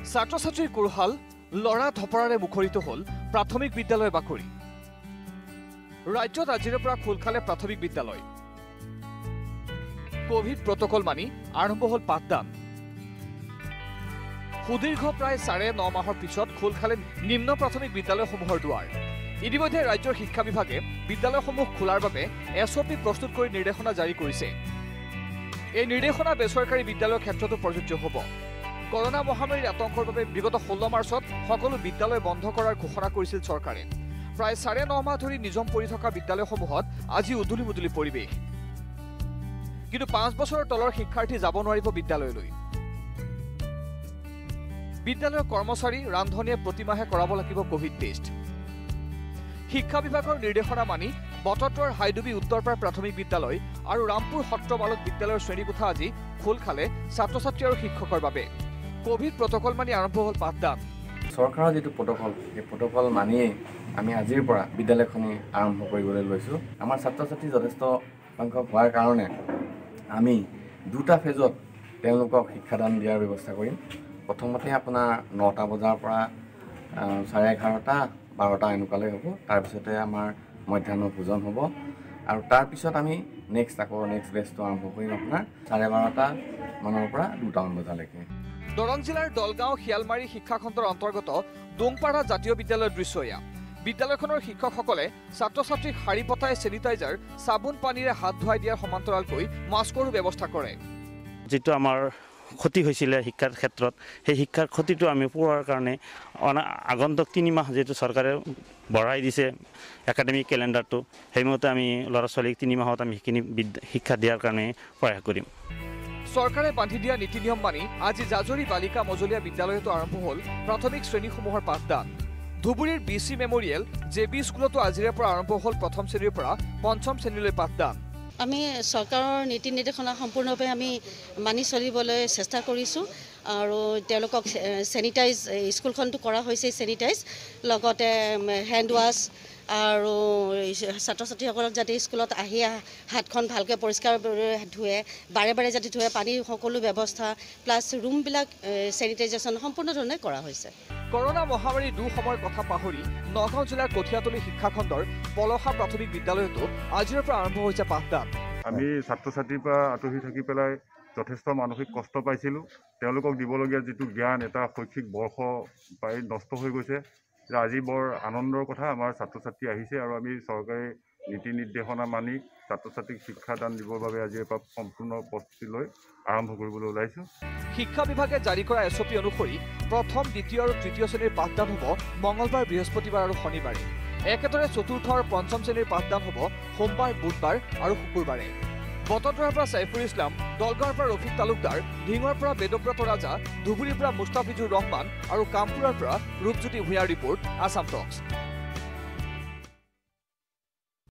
ছাত্ৰ ছাত্ৰীৰ কোৰহাল লৰা ধপৰাৰে মুখৰিত হল প্ৰাথমিক বিদ্যালয় বাকৰি ৰাজ্যত আজিৰে পৰা খোল খালে প্ৰাথমিক বিদ্যালয় কোভিড প্ৰটকল মানি আৰম্ভ হল পাঠদান সুদীৰ্ঘ প্ৰায় 9.5 মাহৰ পিছত খোল খালে নিম্ন প্ৰাথমিক বিদ্যালয়সমূহৰ দুৱাৰ ইতিমধ্যে ৰাজ্যৰ শিক্ষা বিভাগে বিদ্যালয়সমূহ খোলাৰ বাবে এছঅপি প্ৰস্তুত কৰি নিৰ্দেশনা জাৰি কৰিছে এই নিৰ্দেশনা বেচৰকাৰী বিদ্যালয়ৰ ক্ষেত্ৰতো প্ৰযোজ্য হ'ব করোনা মহামাৰীৰ আতংকৰ বাবে বিগত 16 মাৰ্চত সকলো বিদ্যালয় বন্ধ কৰাৰ ঘোষণা কৰিছিল চৰকাৰে প্ৰায় 9.5 মাহ ধৰি নিযম পৰি থকা বিদ্যালয়সমূহত আজি উদুলি মুদুলি পৰিৱেশ কিন্তু 5 বছৰৰ তলৰ শিক্ষাৰ্থী যাব নোৱাৰিব বিদ্যালয়লৈ বিদ্যালয়ৰ কৰ্মচাৰী ৰান্ধনীয়ে প্ৰতিমাহে কৰাব লাগিব কোভিড টেষ্ট শিক্ষা বিভাগৰ নিৰ্দেশনা মানি বটতৰ হাইডুবি উত্তৰপাৰ প্ৰাথমিক বিদ্যালয় আৰু ৰামপুৰ সত্ৰ বালক বিদ্যালয়ৰ শ্ৰেণীকোঠা আজি খোল খালে ছাত্ৰ ছাত্ৰী আৰু শিক্ষকৰ বাবে কোভিড প্ৰটকল মানি আৰম্ভ হল পাঠদান চৰকাৰৰ যেটো প্ৰটকল এই প্ৰটকল মানিয়ে আমি আজিৰ পৰা বিদ্যালয়খনি আৰম্ভ কৰিবলৈ লৈছো আমাৰ ছাত্ৰ ছাত্ৰী যথেষ্ট সংখ্যক হোৱাৰ কাৰণে আমি দুটা ফেজত তেওঁলোকক শিক্ষাদান দিয়াৰ ব্যৱস্থা কৰিম প্ৰথমতে আপোনাৰ 9টা বজাৰ পৰা 11:30 12টা এনেকুৱালৈ হ'ব তাৰ পিছতে আমাৰ মধ্যাহ্ন ভোজন হ'ব আৰু তাৰ পিছত আমি নেক্সট বেচটো আৰম্ভ কৰিম আপোনাৰ 12:30 মানৰ পৰা 2টা বজালৈকে দৰং জিলাৰ দলগাঁও শিয়ালমাৰী শিক্ষাখণ্ডৰ অন্তৰ্গত ডোংপাৰা জাতীয় বিদ্যালয়ৰ দৃশ্য এয়া বিদ্যালয়খনৰ শিক্ষকসকলে ছাত্ৰ ছাত্ৰীক শাৰী পতাই চেনিটাইজাৰ সাবুন পানীৰে হাত ধুৱাই দিয়াৰ সমান্তৰালকৈ মাস্কৰো ব্যৱস্থা কৰে যেটো আমাৰ ক্ষতি হৈছিলে শিক্ষাৰ ক্ষেত্ৰত সেই শিক্ষাৰ ক্ষতিটো আমি পূৰাৰ কাৰণে আগন্তুক 3 মাহ যেটো চৰকাৰে বঢ়াই দিছে একাডেমিক ক্যালেন্ডাৰটো সেইমতে আমি ল'ৰা ছোৱালীক 3 মাহত আমি শিক্ষা দিয়াৰ কাৰণে প্ৰয়াস কৰিম চৰকাৰে বান্ধি দিয়া নীতি নিয়ম মানি আজি জাজৰি বালিকা মজলীয়া বিদ্যালয়তো আৰম্ভ হল প্ৰাথমিক শ্ৰেণীসমূহৰ পাঠদান ধুবুৰীৰ বিসি মেমৰিয়েল জেবি স্কুলতো আজিৰে পৰা আৰম্ভ হল প্ৰথম শ্ৰেণীৰ পৰা পঞ্চম শ্ৰেণীলৈ পাঠদান আমি চৰকাৰৰ নীতি নিৰ্দেশনা সম্পূৰ্ণৰূপে আমি মানি চলিবলৈ চেষ্টা কৰিছোঁ আৰু তেওঁলোকক চেনিটাইজ স্কুলখনটো কৰা হৈছে চেনিটাইজ লগতে হেণ্ড ৱাছ আৰু ছাত্ৰ ছাত্ৰীসকলক যাতে স্কুলত আহি হাতখন ভালকৈ পৰিষ্কাৰ ধুৱে বাৰে বাৰে যাতে ধুৱে পানীৰ সকলো ব্যৱস্থা প্লাছ ৰুমবিলাক চেনিটাইজেশ্যন সম্পূৰ্ণ ধৰণে কৰা হৈছে করোনা মহামাৰীৰ দুঃসময়ৰ কথা পাহৰি নগাঁও জিলাৰ কঠিয়াতলী শিক্ষাখণ্ডৰ পলসা প্ৰাথমিক বিদ্যালয়তো আজিৰ পৰা আৰম্ভ হৈছে পাঠদান আমি ছাত্ৰ ছাত্ৰীৰ পৰা আঁতৰি থাকি পেলাই যথেষ্ট মানসিক কষ্ট পাইছিলোঁ তেওঁলোকক দিবলগীয়া যেটো জ্ঞান এটা শৈক্ষিক বৰ্ষ পাই নষ্ট হৈ গৈছে আজি বৰ আনন্দৰ কথা আমাৰ ছাত্ৰ ছাত্ৰী আহিছে আৰু আমি চৰকাৰী নীতি নিৰ্দেশনা মানি ছাত্ৰ ছাত্ৰীক শিক্ষাদান দিবৰ বাবে আজিৰ পৰা সম্পূৰ্ণ প্ৰস্তুতি লৈ আৰম্ভ কৰিবলৈ ওলাইছো শিক্ষা বিভাগে জাৰি কৰা এছঅপি অনুসৰি প্ৰথম দ্বিতীয় আৰু তৃতীয় শ্ৰেণীৰ পাঠদান হ'ব মঙলবাৰ বৃহস্পতিবাৰ আৰু শনিবাৰে একেদৰে চতুৰ্থ আৰু পঞ্চম শ্ৰেণীৰ পাঠদান হ'ব সোমবাৰ বুধবাৰ আৰু শুকুৰবাৰে বটতৰাৰ পৰা সাইফুল ইছলাম দলগাঁৱৰ পৰা ৰফিক তালুকদাৰ ঢিঙৰ পৰা বেদব্ৰত ৰাজা ধুবুৰীৰ পৰা মুস্তাফিজুৰ ৰহমান আৰু কামপুৰৰ পৰা ৰূপজ্যোতি ভূঞাৰ ৰিপৰ্ট আসাম টক্স